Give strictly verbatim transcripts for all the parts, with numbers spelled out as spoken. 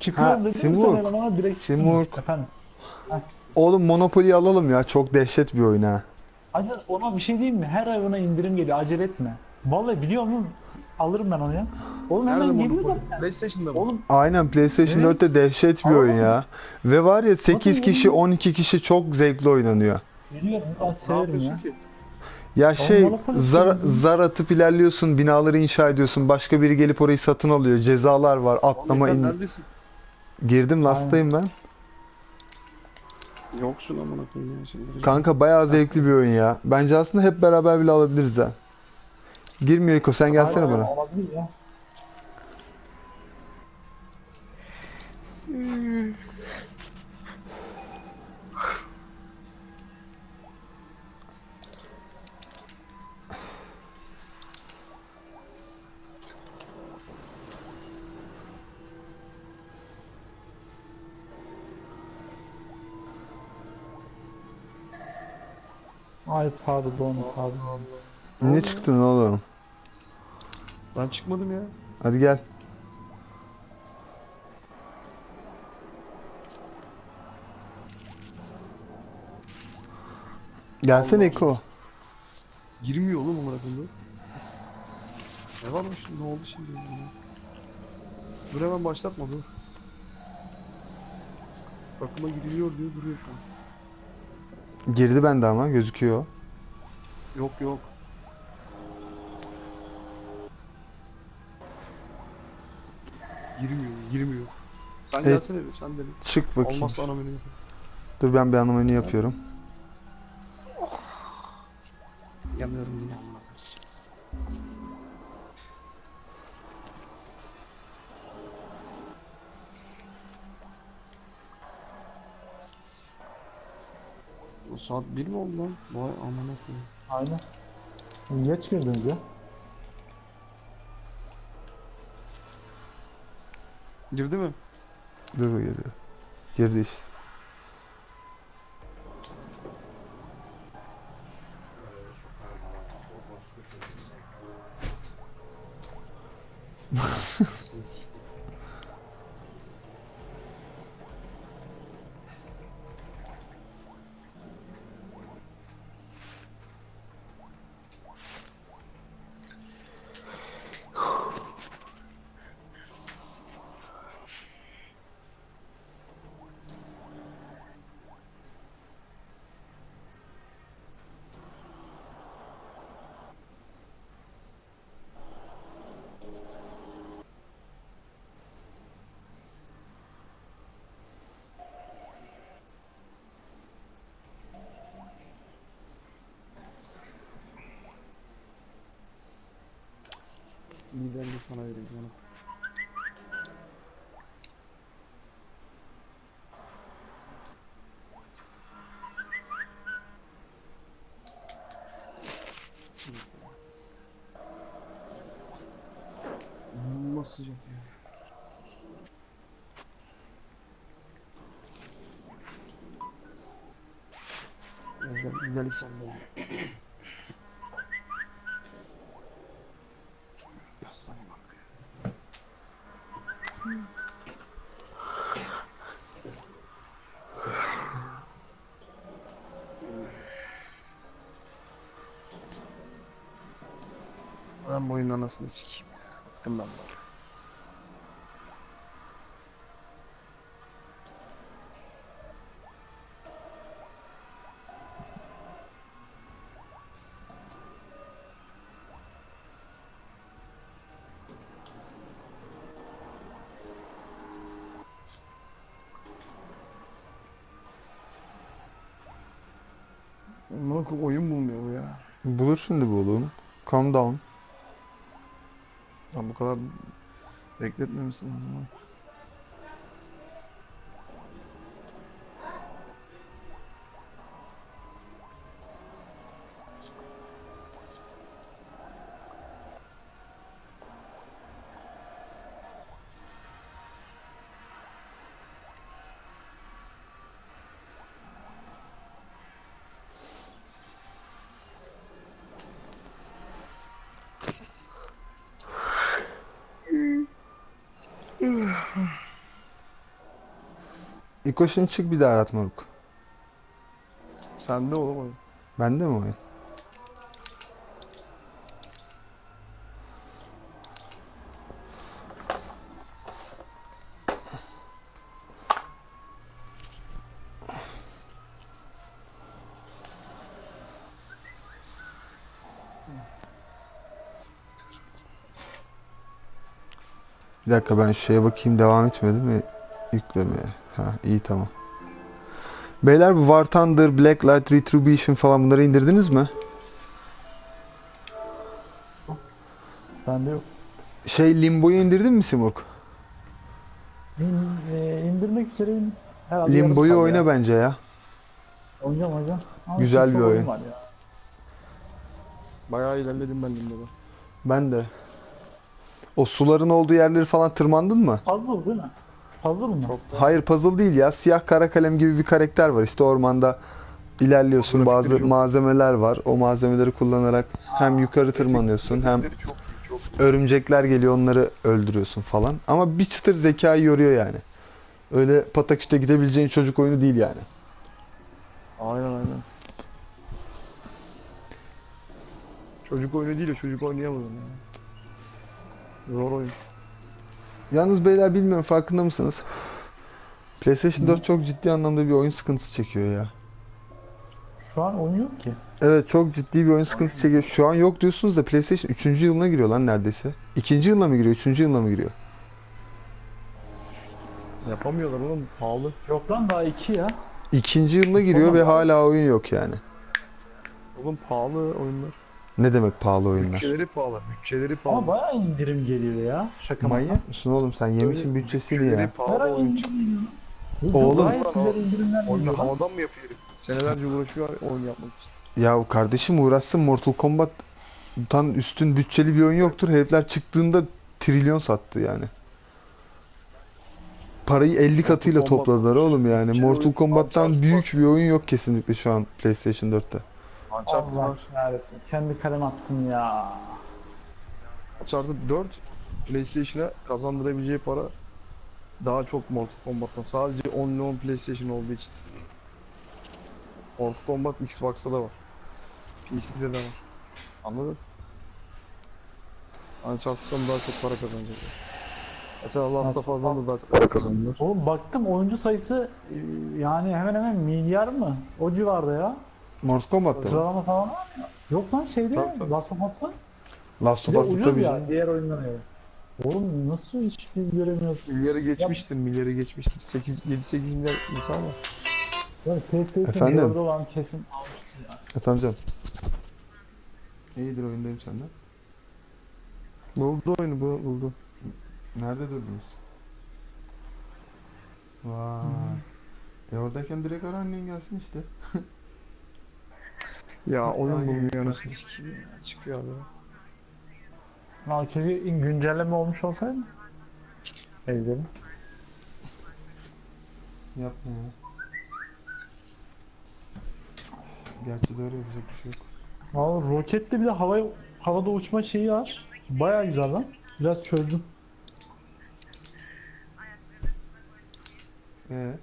Ha, Çıkıyorum dedim sen Simurg. elemana direkt çıktın. Simurg. Efendim. Heh. Oğlum Monopoly'yi alalım ya. Çok dehşet bir oyun ha. Aziz ona bir şey diyeyim mi? Her ay ona indirim geliyor. Acele etme. Vallahi biliyor musun? Alırım ben onu ya. Oğlum Nerede hemen geliyor Monopoly? zaten. PlayStation'da mı? Oğlum Aynen, PlayStation evet. dörtte dehşet bir oyun Alalım. ya. Ve var ya, Zaten sekiz kişi yeni on iki kişi çok zevkli oynanıyor. biliyorum. Ben Ne severim yapıyorsun ya. ki? Ya Ama şey, Monopoly zar, istedim. zar atıp ilerliyorsun, binaları inşa ediyorsun. Başka biri gelip orayı satın alıyor. Cezalar var. Tamam Atlama yeter, in. neredesin? Girdim, Aynen. lastayım ben. Yoksun amına koyayım ya, çıldıracağım. Kanka bayağı Heh, zevkli bir oyun ya. Bence aslında hep beraber bile alabiliriz ha. Girmiyor Eko, sen Aynen gelsene aynen bana. olabilir ya. Ay pardon Allah pardon. Allah. Ne Ne oldu ya? çıktın oğlum? Ben çıkmadım ya. Hadi gel. Gelsene Allah Eko. Allah. Girmiyor oğlum amına koyayım. Ne varmış şimdi, ne oldu şimdi? Ya? Dur hemen başlatma, dur. Takıma giriliyor diyor, duruyor şu an. Girdi bende ama gözüküyor. Yok yok. Girmiyor, girmiyor. Sen Evet, gelsene bir, sen de bir. çık bakayım. Olmazsa ana menü yap. Dur, ben bir anomalini Gel sen. yapıyorum. Yanıyorum yine amına koyayım. O saat bir mi oldu lan? Vay amına koyayım. Aynen. Geç girdiniz ya. Girdi mi? Dur, geliyor. Girdi işte. Ben de sana vereyim onu. Nasıl sıcak ya? Güzel, güzellik sende ya. Yaslanayım bak. Ben bu oyunun anasını sikeyim. Gittim ben bak. Amına koyayım, oyun bulmuyor bu ya. Bulur şimdi bu oğlum. Calm down. Lan bu kadar bekletmemişsin lazım ha. İkoş'un çık bir daha arat moruk. Sende oğlum oyun. Bende mi oyun? Bir dakika ben şeye bakayım, devam etmedi mi yüklemeye? Ha iyi, tamam. Beyler bu War Thunder, Blacklight, Retribution falan bunları indirdiniz mi? Bende yok. Şey Limbo'yu indirdin mi Simurg? İn, e, indirmek üzereyim. Herhalde yarım Limbo'yu kaldı oyna ya. bence ya. Oynayacağım oynayacağım. Ama Güzel çok bir oyun. var ya. Bayağı ilerledim ben Limbo'da. Ben de. O suların olduğu yerleri falan tırmandın mı? Puzzle değil mi? Puzzle mı? Çok Hayır, puzzle değil ya. Siyah kara kalem gibi bir karakter var. İşte ormanda ilerliyorsun. Grafikleri Bazı çok- malzemeler var. O malzemeleri kullanarak hem yukarı tırmanıyorsun hem Çok iyi, çok iyi. örümcekler geliyor, onları öldürüyorsun falan. Ama bir çıtır zekayı yoruyor yani. Öyle pataküte gidebileceğin çocuk oyunu değil yani. Aynen aynen. Çocuk oyunu değil o, çocuk oynayamadım yani. Zor oyun. Yalnız beyler bilmiyorum, farkında mısınız? PlayStation dört çok ciddi anlamda bir oyun sıkıntısı çekiyor ya. Şu an oyun yok ki. Evet, çok ciddi bir oyun sıkıntısı çekiyor. Şu an yok diyorsunuz da PlayStation üçüncü yılına giriyor lan neredeyse. ikinci yılına mı giriyor? üçüncü yılına mı giriyor? Yapamıyorlar oğlum, pahalı. Yok lan daha iki ya. ikinci yılına giriyor ve hala oyun yok yani. Oğlum pahalı oyunlar. Ne demek pahalı oyunlar? Bütçeleri pahalı, bütçeleri pahalı. Ama bayağı indirim geliyor ya. Şaka maka. Manyak mısın oğlum sen? Yemişin Öyle bütçesini bütçeleri ya. pahalı Bayağı oyun. indirim geliyor. Oğlum. Gayet güzel indirimler Oyunu geliyor lan. havadan mı yapıyor herif? Senelerce uğraşıyor oyun yapmak için. Ya kardeşim uğraşsın, Mortal Kombat'tan üstün bütçeli bir oyun yoktur. Herifler çıktığında trilyon sattı yani. Parayı elli katıyla Mortal Kombat topladılar oğlum yani. bütçeli Mortal oyun, Kombat'tan Uncharted büyük bir oyun yok kesinlikle şu an PlayStation dörtte. Uncharted Allah var. kahretsin. Kendi kalem attım ya. Uncharted dört PlayStation'a kazandırabileceği para daha çok Mortal Kombat'tan. Sadece on on PlayStation olduğu için. Mortal Kombat Xbox'ta da var. P C'de de var. Anladın? Uncharted'dan daha çok para kazanacak. Mesela Last of Us'dan da daha çok para kazandılar. Oğlum baktım oyuncu sayısı e, yani hemen hemen milyar mı? O civarda ya. Mortal Kombat'ta mı? Sıralama falan var mı? Yok lan şeyde Tabii, tabii. Last of Us'ın. Last Bir of de Us'ta ucuz tabii ya canım. diğer oyunlara göre. Oğlum nasıl hiç biz göremiyoruz? Milyarı geçmiştir, milyarı geçmiştir. sekiz yedi sekiz milyar insan var. Yani PlayStation Efendim? dördü olan kesin almıştır ya. Efendim canım. İyidir, oyundayım senden. Buldu oyunu, bu buldu. Nerede durdunuz? Vay. E oradayken direkt ara, annen gelsin işte. Ya Daha oyun bulmuyor yeni anasını sikeyim ya. Çıkıyor abi. Lan keşke güncelleme olmuş olsaydı. Evlerim. Yapma ya. Gerçi doğru, yapacak bir şey yok. Valla rokette bir de hava, havada uçma şeyi var. Baya güzel lan. Biraz çözdüm. Ee?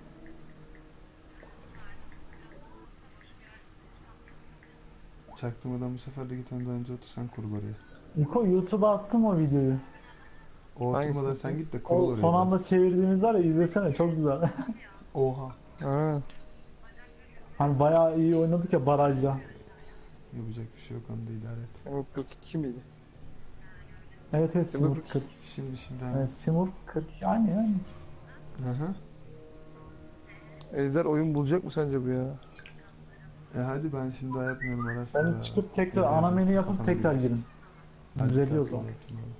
Çaktırmadan bu sefer de git önden önce otur, sen kurul oraya. Niko YouTube'a attım o videoyu. O Hangisi? oturmadan sen git de kurul O oraya son anda biraz. çevirdiğimiz var ya, izlesene çok güzel. Oha. Ha. Hani bayağı iyi oynadık ya barajda. Yapacak bir şey yok, onu da idare et. Yok kırk iki miydi? Evet evet Simur Simur. kırk. Şimdi şimdi ben... Evet Simur kırk yani yani. Hı hı. Ejder oyun bulacak mı sence bu ya? E hadi ben şimdi ayatmıyorum, ararsın Ben ara. çıkıp tekrar Ya ana benzinsin, menü yapıp kafana tekrar göre işte. girin. Hadi Düzeliyor o kalk, zaman. yaptım onu.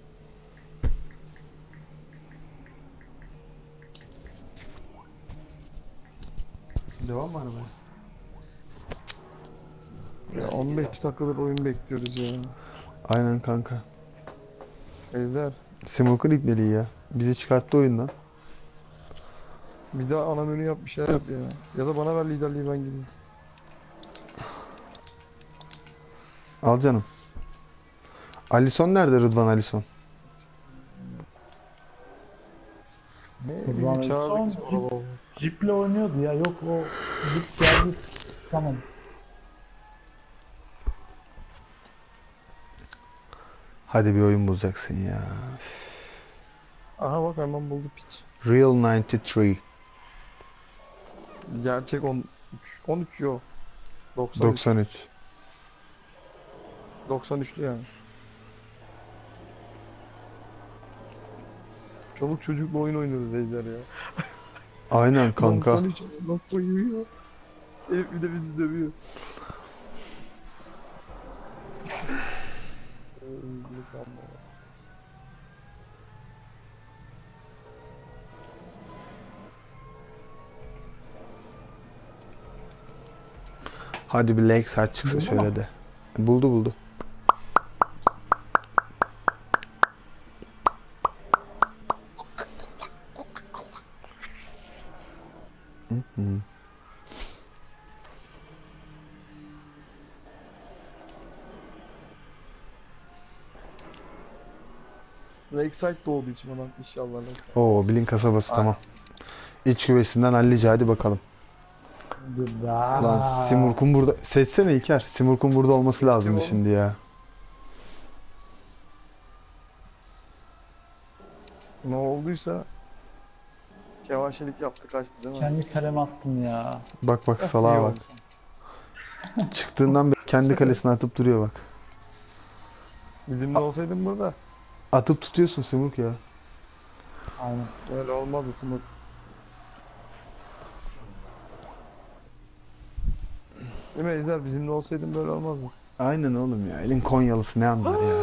Devam mı arabaya? Ya on beş dakikadır oyun bekliyoruz ya. Aynen kanka. Ejder Simulkan ipneliği ya. Bizi çıkarttı oyundan. bir daha ana menü yap, bir şeyler yap ya. Ya da bana ver liderliği, ben gideyim. Al canım. Alison nerede, Rıdvan Alison? Ne Kurban bileyim olsun. çağırdık Son- araba olmaz. Jeep'le oynuyordu ya. Yok o Jeep geldi. Tamam. Hadi bir oyun bulacaksın ya. Aha bak hemen buldu piç. Real doksan üç. Gerçek on üç. on üç yok. doksan üç. doksan üç. doksan üçlü yani. Çoluk çocukla oyun oynuyoruz Ejder ya. Aynen kanka. doksan üç bak uyuyor. Herif bir de bizi dövüyor. Hadi bir Lakeside çıksa Buldu şöyle mu? de. Buldu buldu. Hı hı. Lakeside doğdu içim inşallah Lakeside. Oo, Bilin kasabası Aynen. tamam. İç güvesinden hallice hadi bakalım. Lan Aa. Simurg'un burada... Seçsene İlker. Simurg'un burada olması lazımdı oğlum. şimdi ya. Ne olduysa kevaşelik yaptı kaçtı değil mi? Kendi kaleme attım ya. Bak bak İyi salağa bak. oldu. Çıktığından beri kendi kalesine atıp duruyor bak. Bizimle olsaydın burada Atıp tutuyorsun Simurg ya. Aynen. öyle olmazdı Smurf. Değil mi Ejder? Bizimle olsaydın böyle olmazdı. Aynen oğlum ya. Elin Konyalısı ne anlar ya.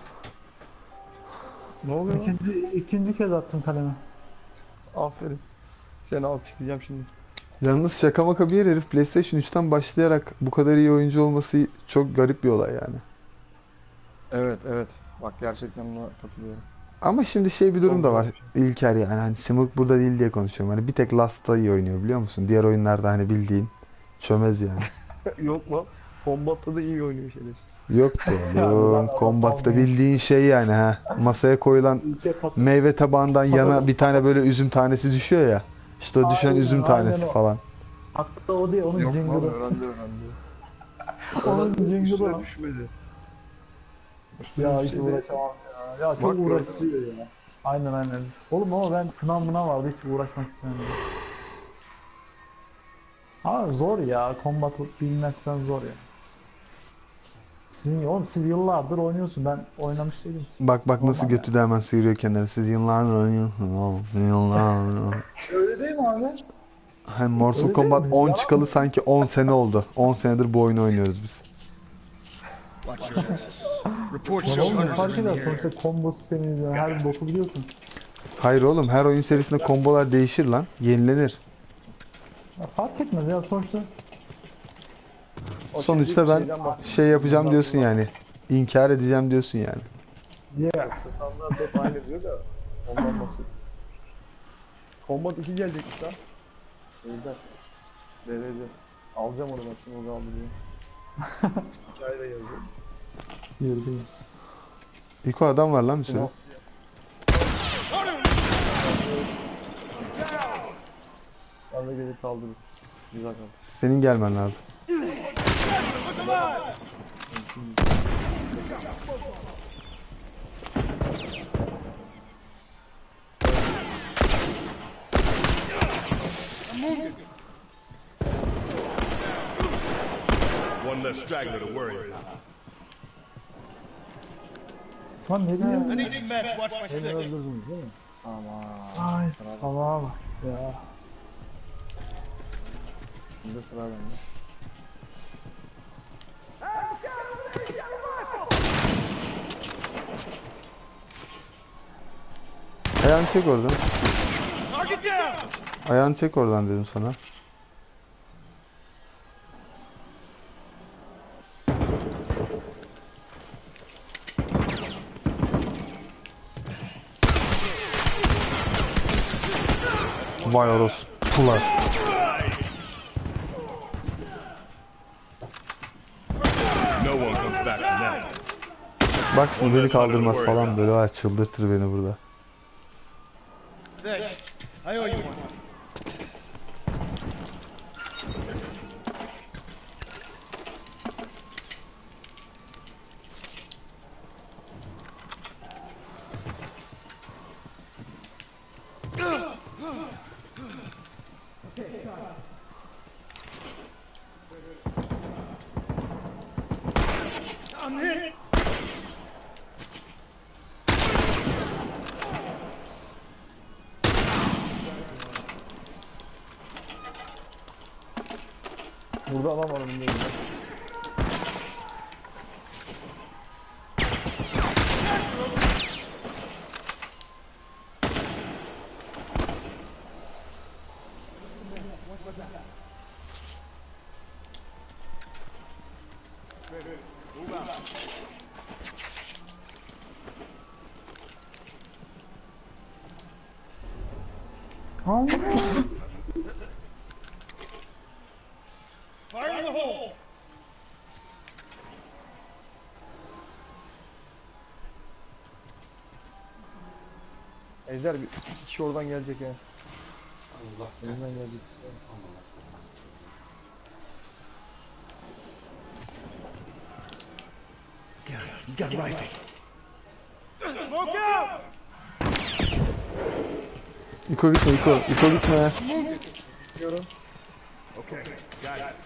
Ne oluyor lan? İkinci, ikinci kez attım kaleme. Aferin. Seni alkışlayacağım şimdi. Yalnız şaka maka bir yer herif PlayStation üçten başlayarak bu kadar iyi oyuncu olması çok garip bir olay yani. Evet evet. Bak gerçekten buna katılıyorum. Ama şimdi şey bir durum da var İlker yani hani Simurg burada değil diye konuşuyorum. Hani bir tek Last'ta iyi oynuyor biliyor musun? Diğer oyunlarda hani bildiğin çömez yani. Yok lan. Combat'ta da iyi oynuyor şerefsiz. Yok be oğlum. Combat'ta bildiğin şey yani ha. Masaya koyulan Şey pat- meyve tabağından yana bir tane böyle üzüm tanesi düşüyor ya. İşte o düşen Aynen, üzüm tanesi aynen o. falan. Hatta o değil, onun Yok lan jingle'ı. öğrendi öğrendi. Onun Öğrendi, jingle'ı üstüne o. düşmedi. Ya hiç Şeyde- uğraşamam ya. Ya çok Bak, uğraşıyor ya. Aynen aynen. Oğlum ama ben sınav mınav vardı hiç uğraşmak istemiyorum. Ama zor ya. Combat bilmezsen zor ya. Sizin oğlum siz yıllardır oynuyorsun. Ben oynamış değilim. Bak bak nasıl Normal götü de hemen sıyırıyor kenara. Siz yıllardır oynuyorsunuz oğlum. Yıllardır. Öyle değil mi abi? Hem Mortal Öyle Kombat değil mi? on Yalan çıkalı mı? sanki on sene oldu. on senedir bu oyunu oynuyoruz biz. Watch your asses. Reports Lan show oğlum ne hunters fark are in eder? the area. Sonuçta combo sistemi diyor. Her bir boku biliyorsun. Hayır oğlum her oyun serisinde kombolar değişir lan. Yenilenir. Ya fark etmez ya sonuçta. O Sonuçta şimdi ben şeyden bak- şey yapacağım diyorsun yani. İnkar edeceğim diyorsun yani. Yeah. Standart hep aynı diyor da ondan bahsediyor. Combat iki gelecekmiş lan. Ejder. D R C. Alacağım onu bak şimdi onu aldım diye. Hikayeyle gelecek. Yürüdüm. İko adam var lan bir sürü. Ben de gelip kaldırırız. Güzel kaldı. Senin gelmen lazım. One less straggler to worry about. Lan ne bileyim. I need some meds. Watch my Beni six. öldürdünüz değil mi? Aman. Ay salağa bak ya. Şimdi sıra bende. Ayağını çek oradan. Target down. Ayağını çek oradan dedim sana. Vay orospular. No one comes back from that. Bak şimdi beni kaldırmaz falan böyle. Ay çıldırtır beni burada. Thanks. I owe you one. I'm hit. Burada adam var önümde. Fire in the hole. Ejder bir iki kişi oradan gelecek ya. Allah. Önünden gelecek. He's got a rifle. Smoke out. İko gitme İko. İko gitme. Okay, got it.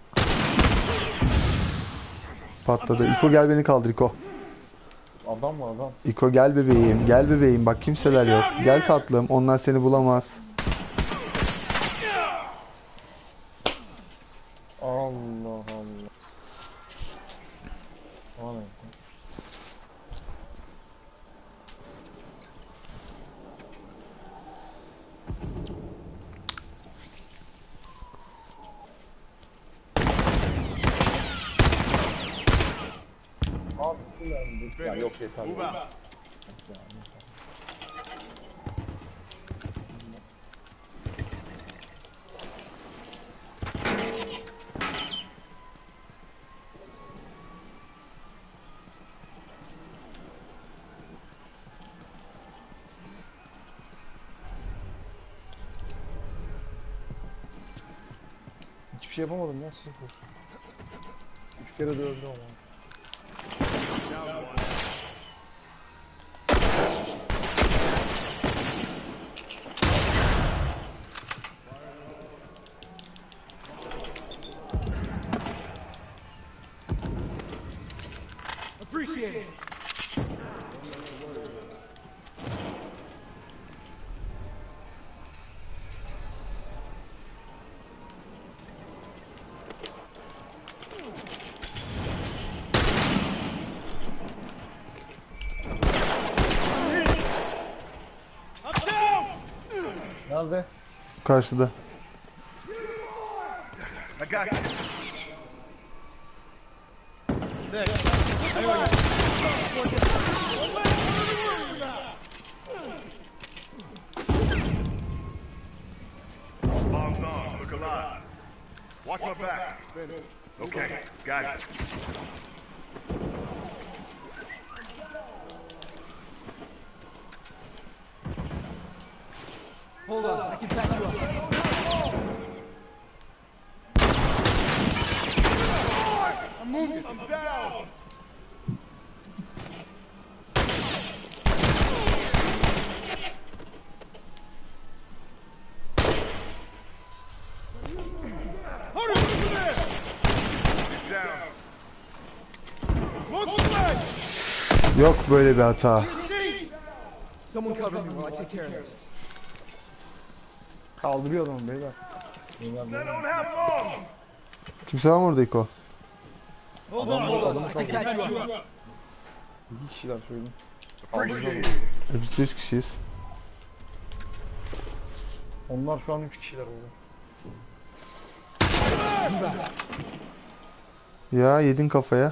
Patladı. İko gel beni kaldır İko. Adam mı adam? İko gel bebeğim. Gel bebeğim. Bak kimseler yok. Gel tatlım. Onlar seni bulamaz. Allah Allah. O ne? Abi kullandık. Ya yok yeter. Move out. Hiçbir şey yapamadım ya, sıfır. Üç kere de öldüm ama. Appreciate it. I'm down. Nerede? Karşıda. I got you. Thanks. I owe you. Bombs on. Look alive. Watch my back. Okay, got it. Hold on, I can patch you up. I'm moving. I'm down. Hurry, over there. Get down. Smoke splash. Yok böyle bir hata. See? Someone cover me while I take care of this. Kaldırıyor adamı beyler. Beyler They beyler. don't have long. Kimse var mı orada İko? Hold on, hold on. I can patch you up. İki kişiler söyledim. Appreciate Kaldırıyor. it. Biz üç kişiyiz. Onlar şu an üç kişiler orada. Ya yedin kafaya.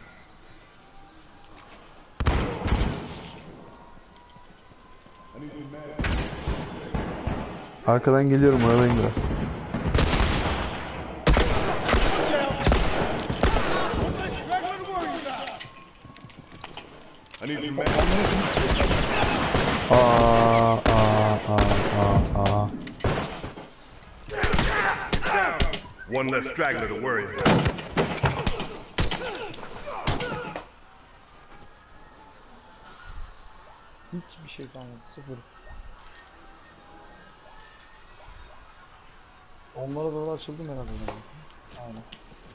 Arkadan geliyorum, oyalayın biraz. I need some men. Aa, aa, aa, aa, aa. ya. One less straggler to worry about. Hiçbir şey kalmadı. Sıfır. Onlara doğru açıldım herhalde. Yani. Aynen.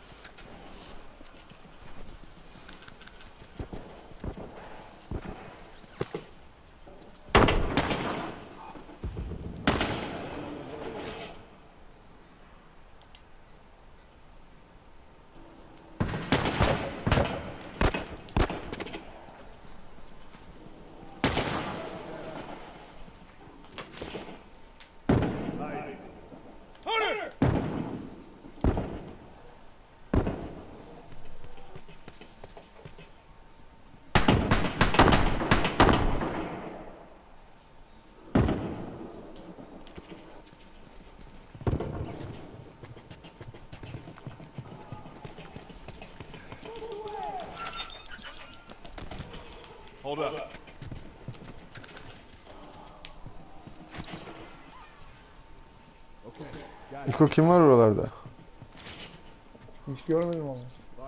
Hold up. İko kim var oralarda? Hiç görmedim onu.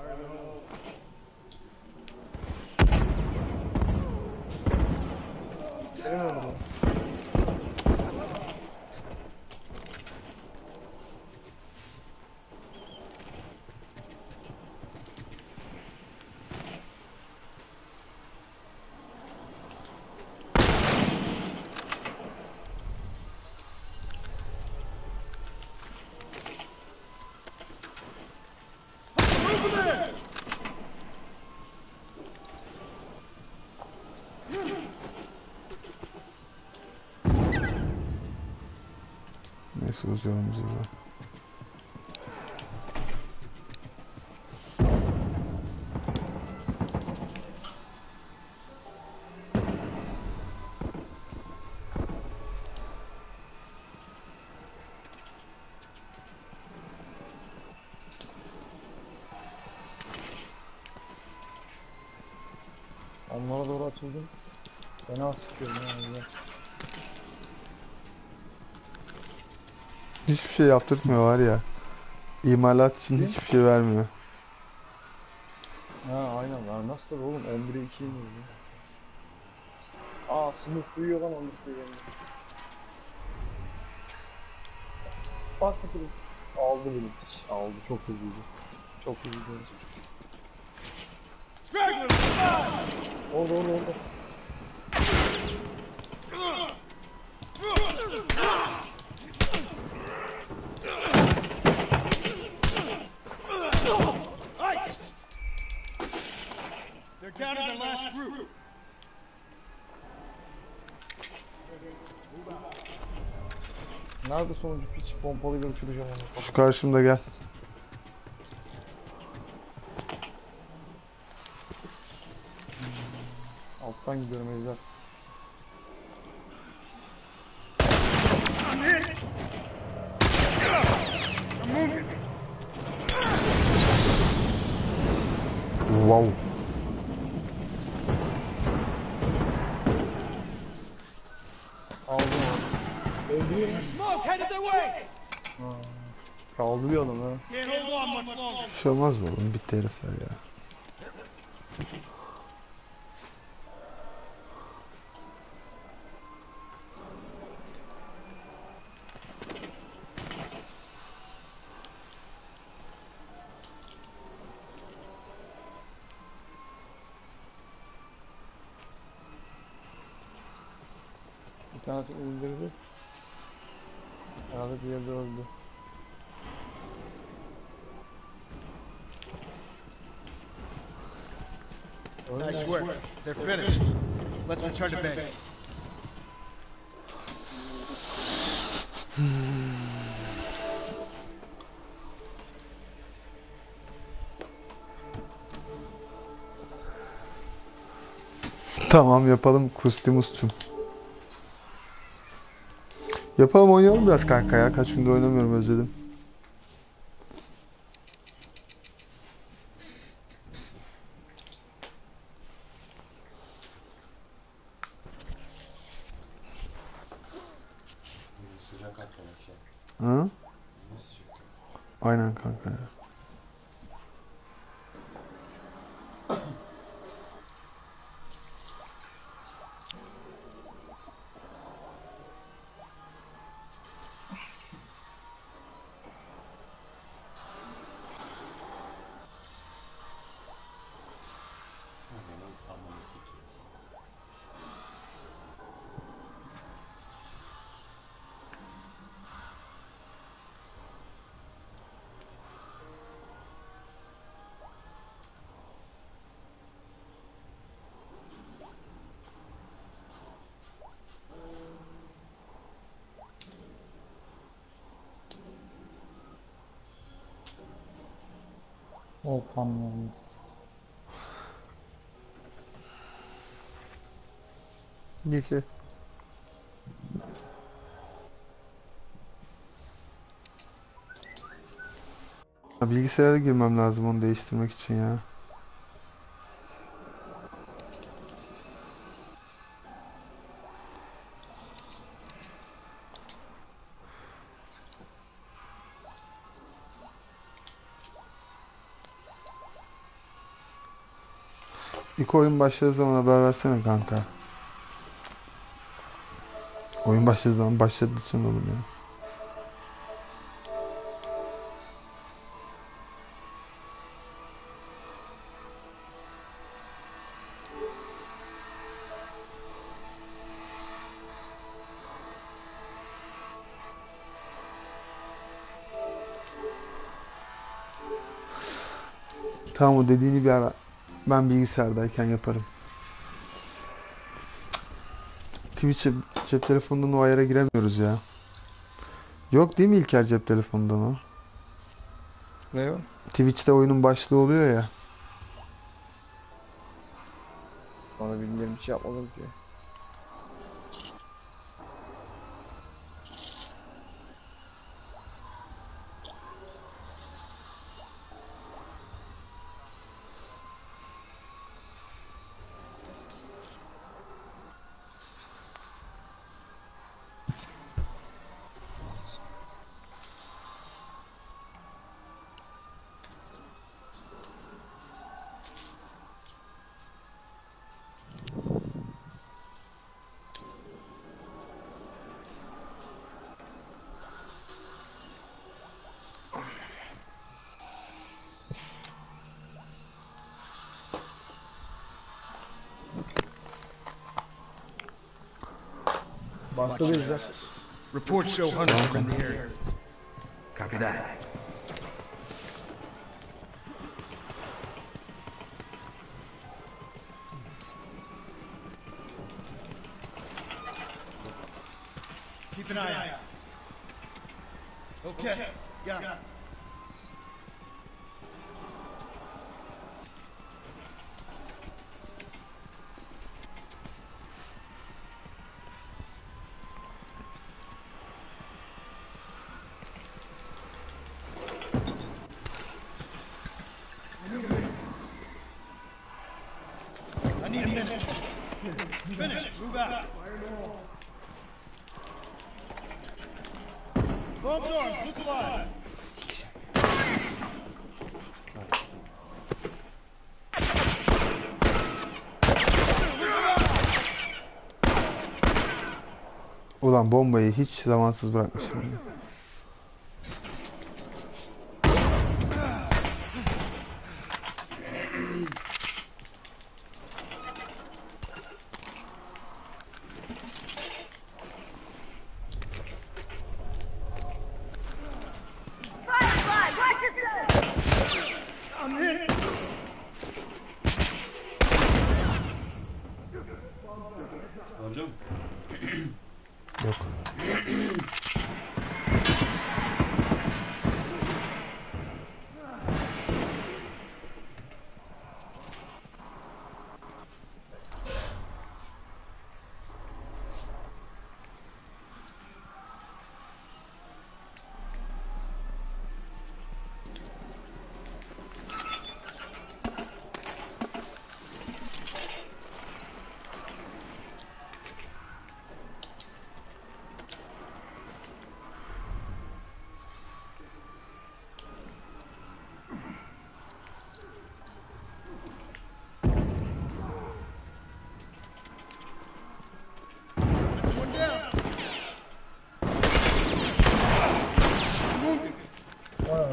Göremedim. Neyse uzayalım biz burada. Onlara doğru açıldım. Fena sıkıyorum yani. Ya. Hiçbir şey yaptırtmıyor var ya. İmalat için hiçbir şey vermiyor. Ha aynen vermez tabi oğlum. on bire iki iniyor. Aa sınıf duyuyor lan on bir duyuyor. Bak bakalım. Aldı beni hiç. Aldı çok hızlıydı. Çok hızlıydı. Orada orada orada. They're down to their last group. Nerede sonuncu piç pompalıyla uçuracağım onu. Şu karşımda gel. Alttan gidiyorum Ejder. Wow. Aldım onu. Öldürüyor mu? Smoke headed their way. Kaldı bir adam ha. Can't hold on much longer. Bir şey olmaz mı oğlum? Bitti herifler ya. Bir tanesi indirdi. Herhalde diğeri de öldü. Öyle Nice mi? work. They're finished. Let's return to base. Tamam yapalım Kustimus'cum. Yapalım oynayalım biraz kanka ya. Kaç gündür oynamıyorum özledim. Sıcak Hı? Aynen kanka ya. Volkanlarımız. Lise. Ya bilgisayara girmem lazım onu değiştirmek için ya. İlk oyun başladığı zaman haber versene kanka. Oyun başladığı zaman başladığı için oğlum ya. Tamam o dediğini bir ara ben bilgisayardayken yaparım. Twitch'e cep telefonundan o ayara giremiyoruz ya. Yok değil mi İlker cep telefonundan o? Ne o? Twitch'te oyunun başlığı oluyor ya. Bana bilmiyorum, hiç yapmadım ki. Başladı izle. Reports show hunters are in the area. Copy that. Keep an eye out. Okay. Got it. I need a minute. Finish it. Move out. Bombs armed. Look alive. Ulan bombayı hiç zamansız bırakmışım ya. Firefly, watch yourself! I'm hit. Yok.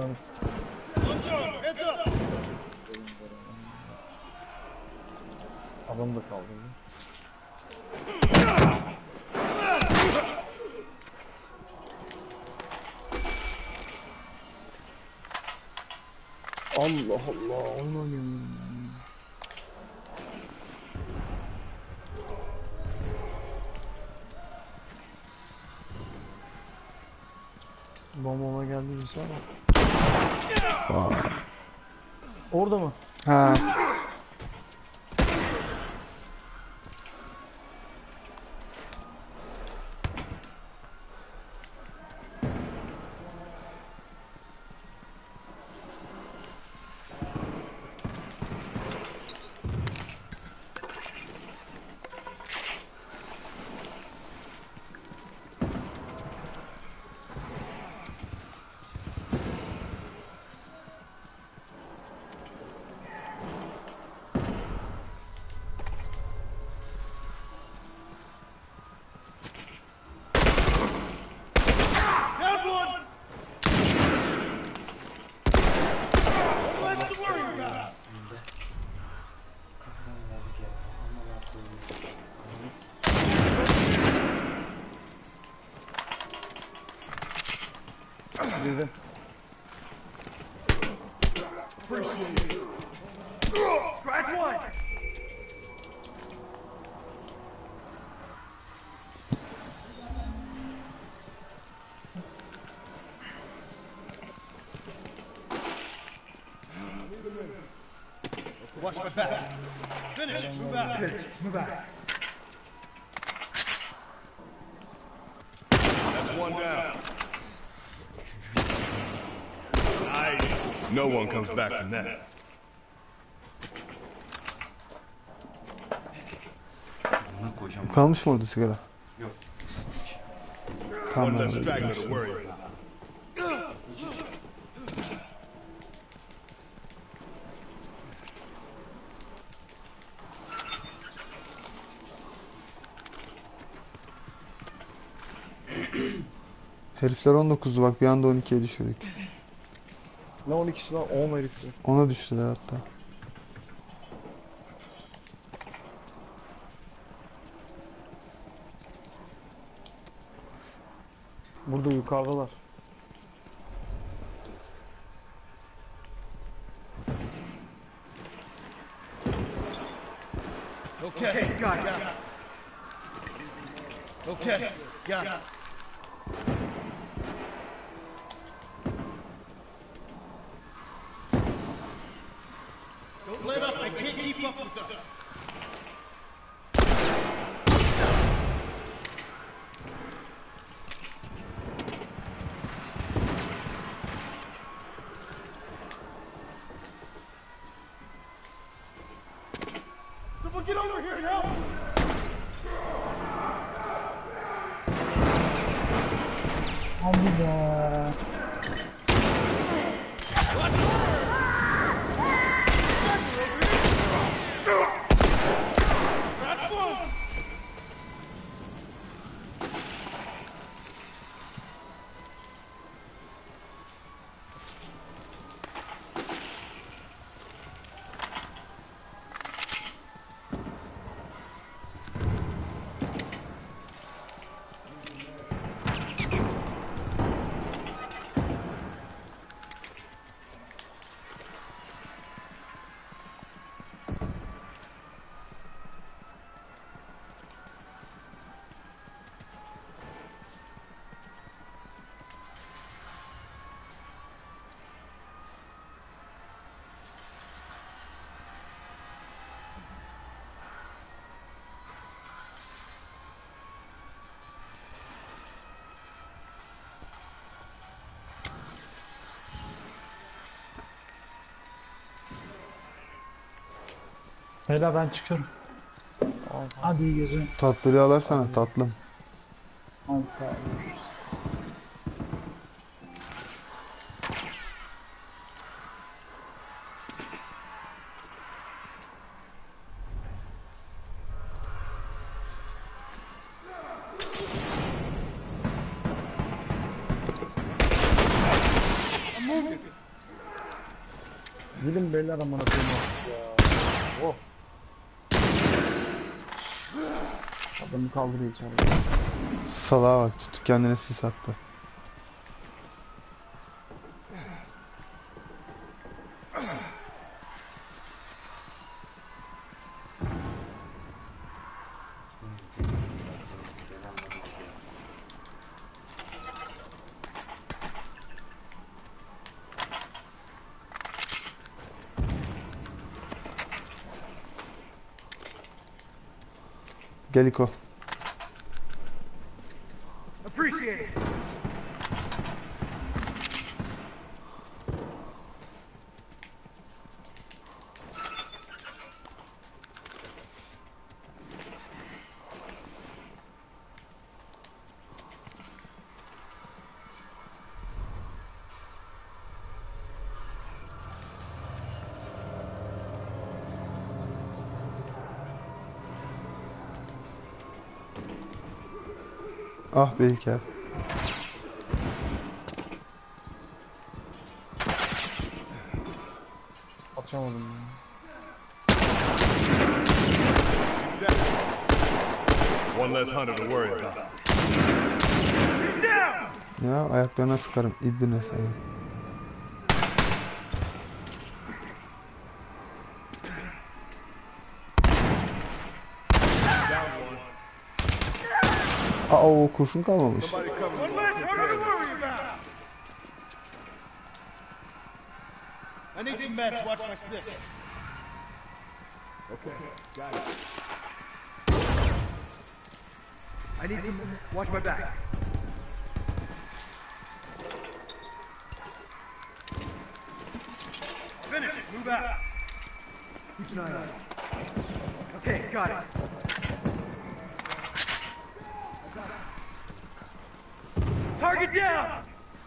Ananı s- Heads up! Adam da kaldı. Allah Allah oynayın. Bombama geldi mi sana? Orada mı? Ha. Down one! What's to worry about? Girdi. Crack one! Watch my back. Finish it. Move out. Move out. That's one down. Nice. No one comes back from that. Kalmış mı orada sigara? Yok. Tamam. One less abi. straggler to worry about. Herifler on dokuzdu bak bir anda on ikiye düşürdük. Ne on ikisi lan on herifler. Ona düştüler hatta. Burada yukarıdalar. Okay, got it. Okay, got it. Don't let up. They can't keep up with us. Someone get over here and help! Hadi be. That's one! Beyler ben çıkıyorum. Hadi iyi geceler. Tatlıyı alarsana tatlım. Hadi sağ ol. Görüşürüz. I'm moving. Gidin beyler amına koyayım artık ya. Oh. Adamı kaldırıyor içeride. Salağa bak, tuttu kendine sis attı. Gel İko. Appreciate it. Ah be İlker. Atamadım ya. One less hunter to worry about. Ya ayaklarına sıkarım ibne seni. Aa o kurşun kalmamış. Somebody cover me. One less hunter to worry about. I need some meds. Watch my six. Okay, got it. I need some. Watch my back. Finish it. Move out. Keep an eye on it. Okay, got it. Target down.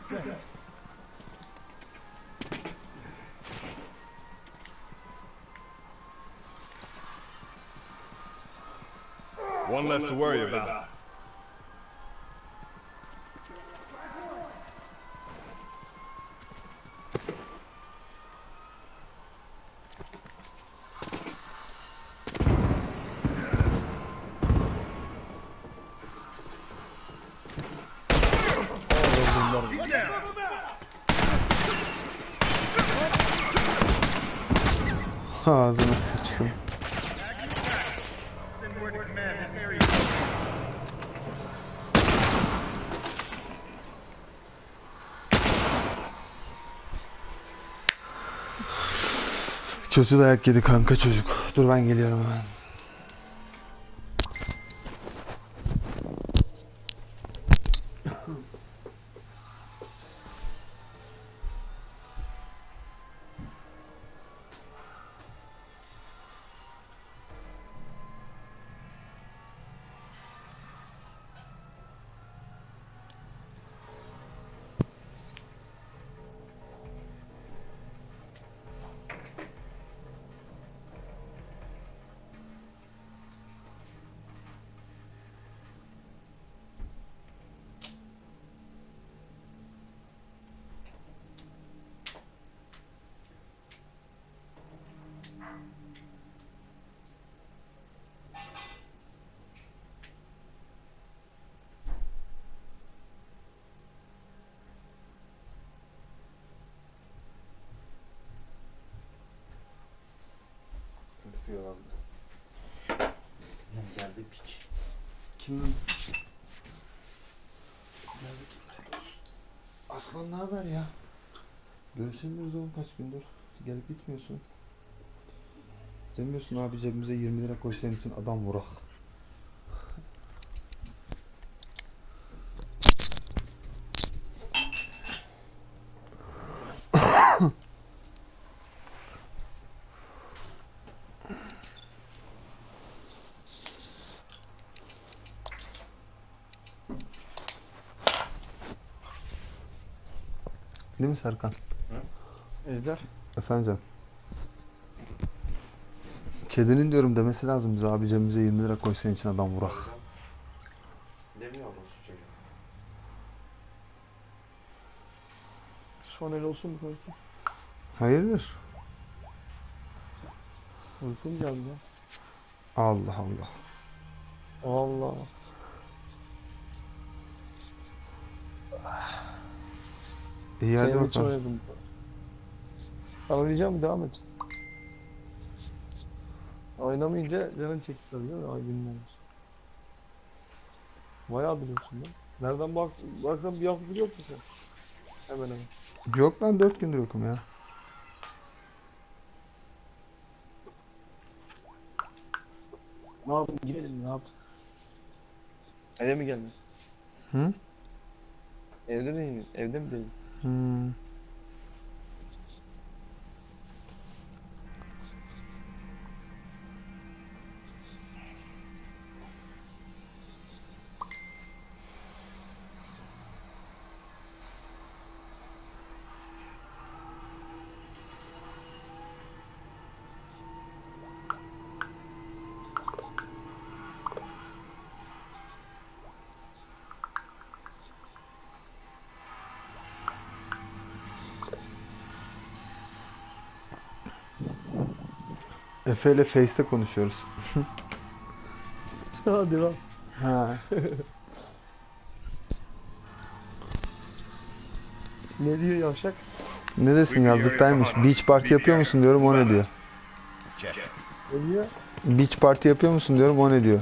One less to worry about. Ağzına sıçtım. Send word to command. This area. Kötü dayak yedi kanka çocuk. Dur ben geliyorum hemen. Geldi piç. Kim? Aslan ne haber ya? Görüşemiyoruz oğlum kaç gündür. Gelip gitmiyorsun. Demiyorsun abi cebimize yirmi lira koy senin için adam vurak. Değil mi Serkan? Ejder. Efendim. Kedinin diyorum demesi lazım bize abi cebimize yirmi lira koy senin için adam vurak. Demiyor orası çocuğu. Son el olsun mu kanki? Hayırdır? Uykum geldi. Allah Allah. Allah. İyi hadi Senin için bakalım. oynadım. Ben oynayacağım, devam et. Oynamayınca canın çekti tabii değil mi? Ay günlerdir. Bayağı biliyorsun lan. Nereden bak baksan bir haftadır yoktu sen. Hemen hemen. Yok lan dört gündür yokum ya. Ne yaptın? Gidelim mi? Ne yaptın? Eve mi geldin? Hı? Evde değil mi? Evde mi değil? Hmm. Efe ile Face'te konuşuyoruz. Hadi lan. Ha. Ne diyor yavşak? Ne desin yazlıktaymış. Beach party yapıyor musun diyorum o ne diyor. Check. Ne diyor? Beach party yapıyor musun diyorum o ne diyor.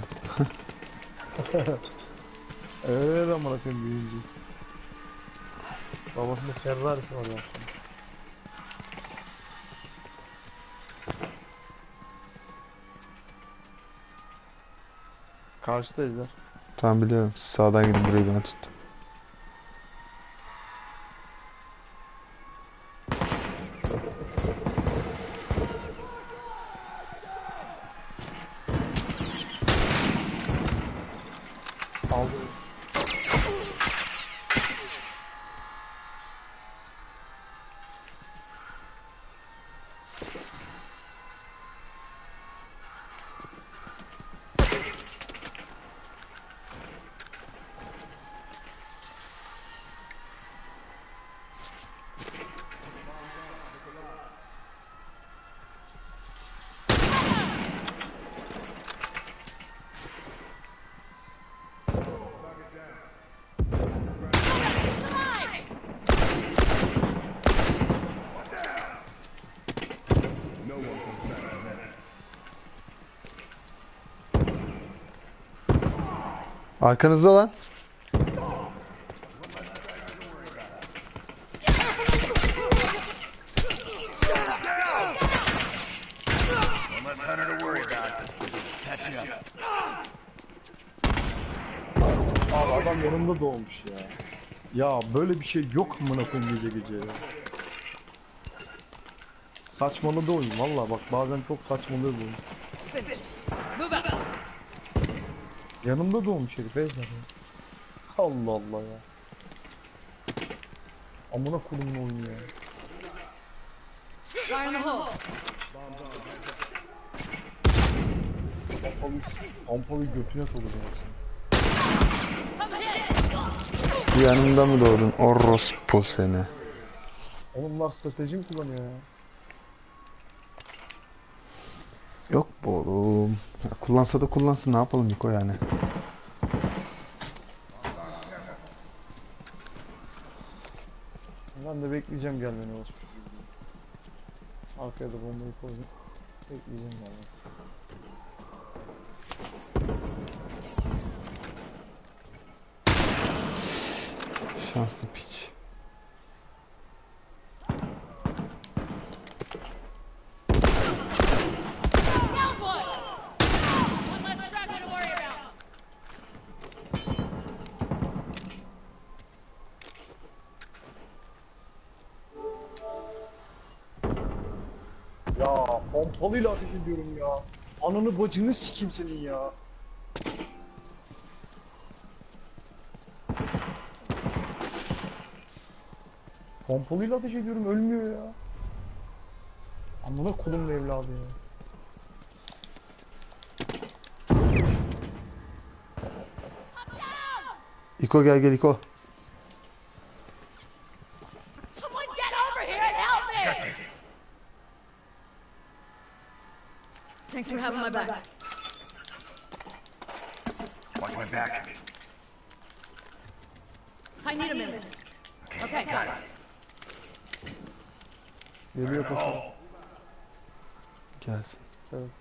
Evet amına koyayım büyüyünce. Babasında Ferrari'si var ya. Karşıda Ejder. Tamam biliyorum. Siz sağdan gidin burayı ben tuttum. Aldı. Arkanızda lan. Don't let Hunter to worry about it. Catching up. Abi adam yanımda doğmuş ya. Ya böyle bir şey yok amına koyayım gece gece ya. Saçmaladı oyun valla bak bazen çok saçmalıyor bu oyun. Finished. Move out. Yanımda doğmuş herif Ejder ya. Allah Allah ya. Amına koyayım oyun ya. Fire in the hole. Pompalı, pompalı götüne sokacağım hepsini. Come hit. Bu yanımda mı doğdun? Orospu seni. Oğlum bunlar strateji mi kullanıyor ya? Yok bu oğlum. Ya kullansa da kullansın ne yapalım Niko yani. Ben de bekleyeceğim gelmeni olsun. Arkaya da bombayı koydum. Bekleyeceğim gelmeni. Şanslı piç. Down one. One less striker to worry about. Ya pompalıyla ateş ediyorum ya. Ananı bacını sikim senin ya. Pompalıyla ateş ediyorum ölmüyor ya. Amına kolumla evladı ya. İko gel gel İko. Someone get over here and help me. Thanks for having my back. Watch my back. I need a minute. Okay, got it. Geliyor paşam. Gelsin. Evet.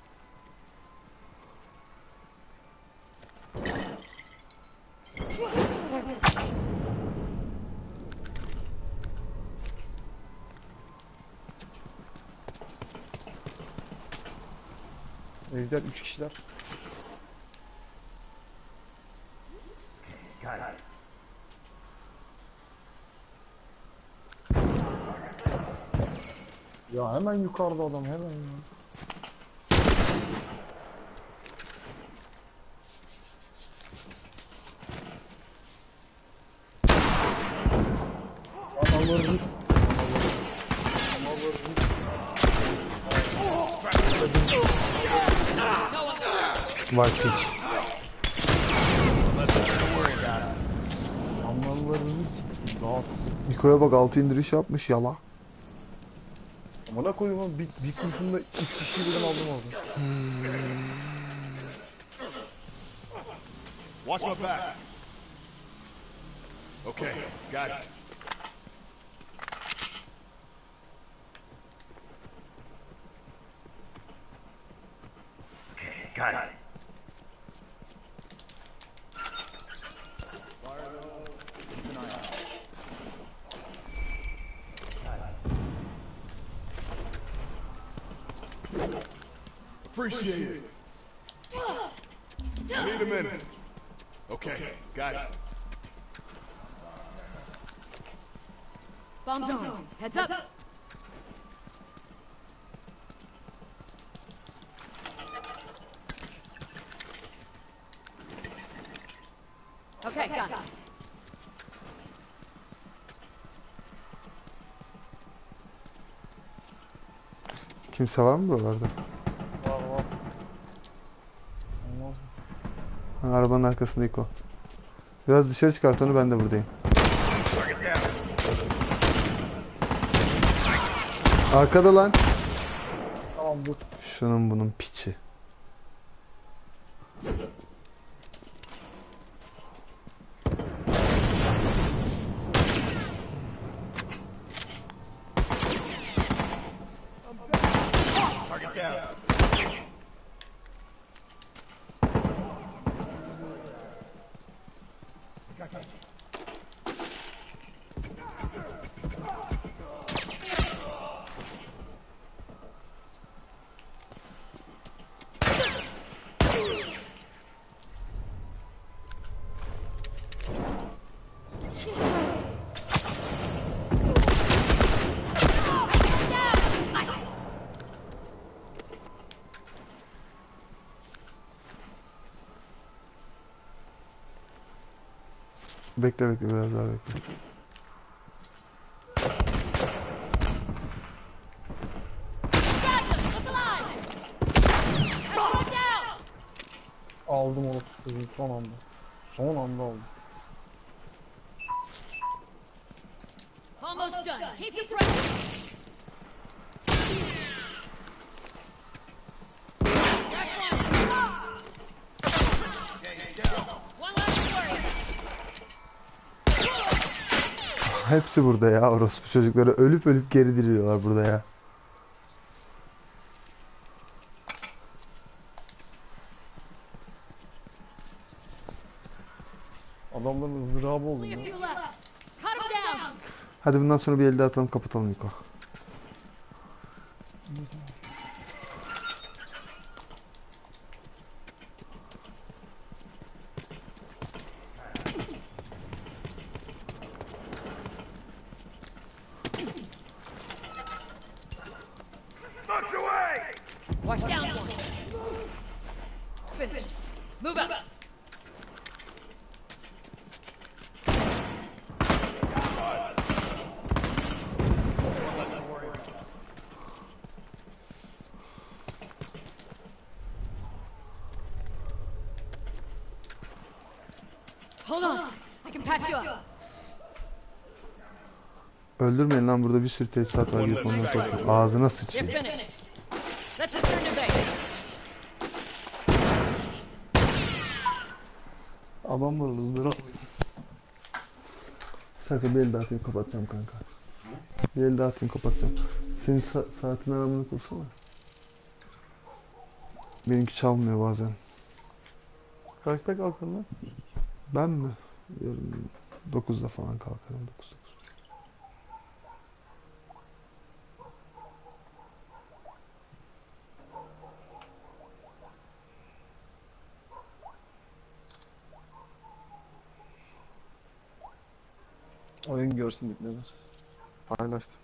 Evler üç kişiler. Got it. Ya hemen yukarıda adam hemen ya. Analarınız. Var piç. Analarınız. Rahat. Miko'ya bak altı indiriş yapmış yala. Amına koyayım lan bir, bir kurşunda üç kişiyi birden aldım orada. Watch my back. Okay, got it. Okay, got it. Appreciate it. I need a minute. Okay, got it. Bomb zone. Heads up. Okay, got it. Kimse var mı buralarda? Var var. Olmaz mı? Ha, arabanın arkasında Iko. Biraz dışarı çıkart onu, ben de buradayım. Target down. Arkada lan. Tamam dur. Şunun bunun piçi. Target down. Bekle bekle biraz daha bekle. Got him. Look alive. Nice one down. Aldım onu tutuyorum son anda. Son anda aldım. Almost done. Keep the pressure. One last warrior. Hepsi burada ya, orospu çocukları ölüp ölüp geri diriliyorlar burada ya. Adamların ızdırabı oldum Only a ya. few left. Cut him down. Hadi bundan sonra bir elde atalım, kapatalım Miko. March away! Watch down one. Finished. Move up. Hold on. I can patch you up. Öldürmeyin lan, burada bir sürü tesisat var, gidip onları toplayın. Ağzına You're sıçayım. finished. Let's return to base. Adam var ızdıra. Sakın bir el daha atayım kapatacağım kanka. Bir el daha atayım kapatacağım. Senin sa saatin aramını kursana. Benimki çalmıyor bazen. Kaçta kalkın lan? Ben mi? Yarın dokuzda falan kalkarım. dokuz dokuz. Oyun görsün dikneler. Paylaştım.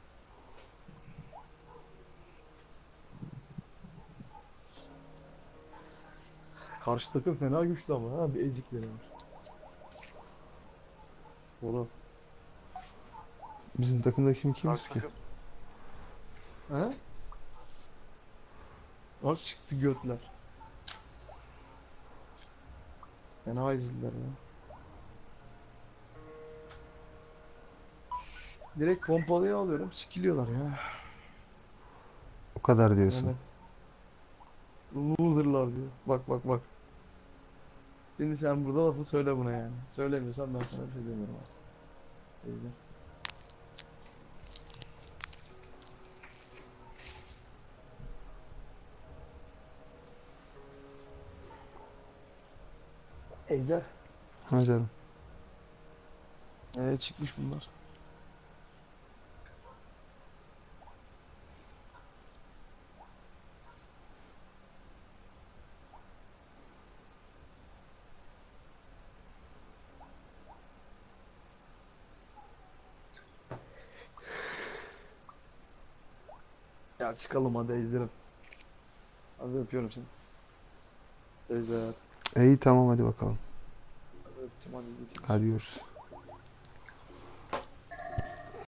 Karşı takım fena güçlü ama ha bir ezikleri var. Oğlum. Bizim takımda kim kimiz ki? He? Bak çıktı götler. Fena ezildiler ya. Direkt pompalıya alıyorum, sikiliyorlar ya. O kadar diyorsun. Evet. Loserlar diyor. Bak bak bak. Şimdi sen burada lafı söyle buna yani. Söylemiyorsan ben sana bir şey demiyorum artık. Öyle. Ejder. Ha canım. Ee çıkmış bunlar. Ya çıkalım hadi Ejder'im. Hadi öpüyorum seni. Ejder. İyi tamam hadi bakalım. Hadi öptüm hadi git. Hadi görüşürüz.